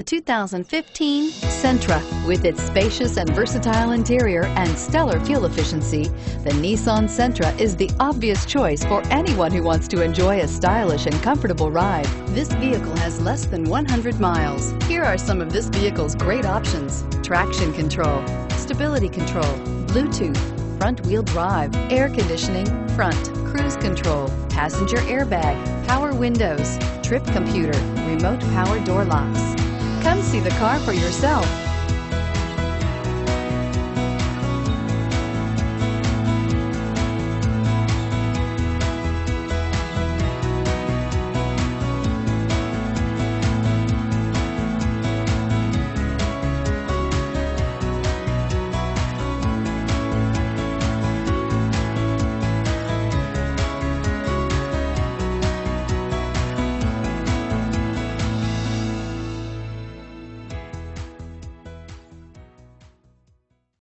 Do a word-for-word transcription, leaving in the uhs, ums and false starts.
The two thousand fifteen Sentra. With its spacious and versatile interior and stellar fuel efficiency, the Nissan Sentra is the obvious choice for anyone who wants to enjoy a stylish and comfortable ride. This vehicle has less than one hundred miles. Here are some of this vehicle's great options: traction control, stability control, Bluetooth, front-wheel drive, air conditioning, front, cruise control, passenger airbag, power windows, trip computer, remote power door locks. Come see the car for yourself.